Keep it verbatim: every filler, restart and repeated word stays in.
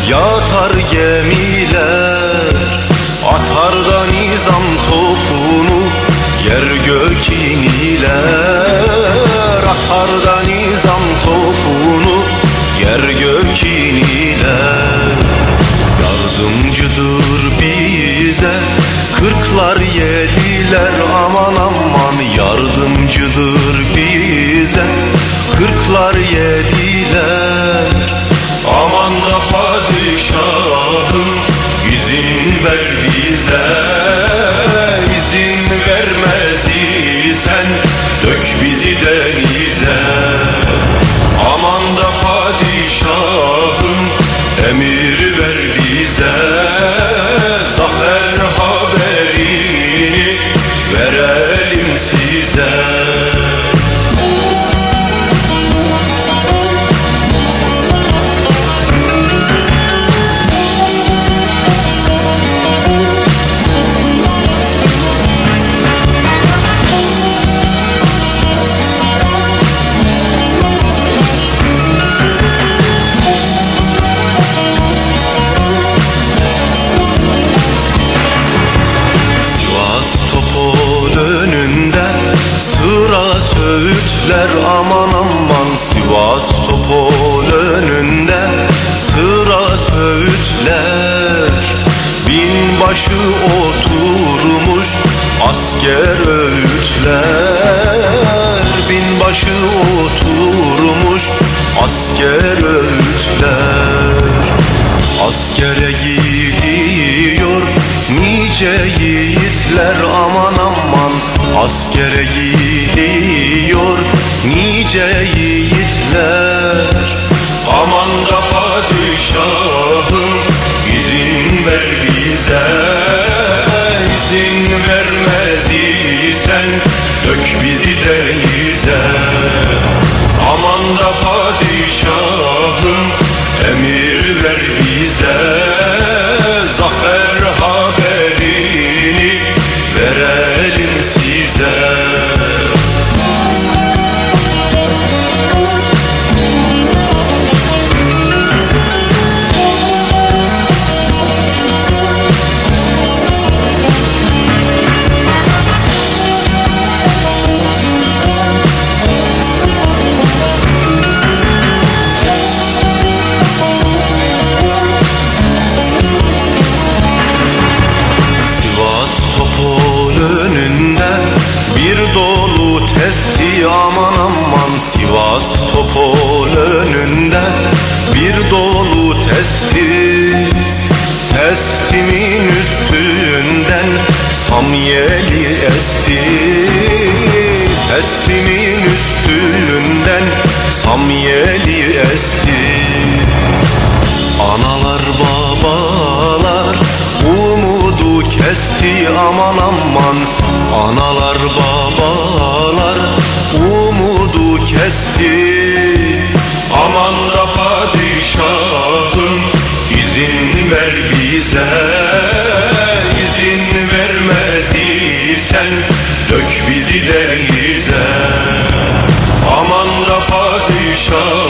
yatar gemiler, atar da nizam topunu yer gök iniler, atar da nizam topunu yer gök iniler. Yardımcıdır bize kırklar yediler, aman aman yardımcıdır bize kırklar yediler. Aman da padişahım izin ver bize, izin vermez isen dök bizi denize. Aman da padişahım emir ver bize, zafer haberini verelim size. Söğütler aman aman Sivas Topol önünde sıra söğütler. Binbaşı oturmuş asker öğütler, binbaşı oturmuş asker öğütler. Askere gidiyor nice yiğitler, aman aman askere gidiyor nice yiğitler. Aman da padişahım izin ver bize, izin vermez isen dök bizi denize. Aman da padişahım emir ver bize, zafer haberini verelim size. Bir dolu testi aman aman Sivas Topol önünde bir dolu testi. Testimin üstünden samyeli esti, testimin üstünden samyeli esti. Analar babalar umudu kesti aman aman, analar babalar umudu kesti. Aman da padişahım izin ver bize, izin vermez isen dök bizi denize. Aman da padişahım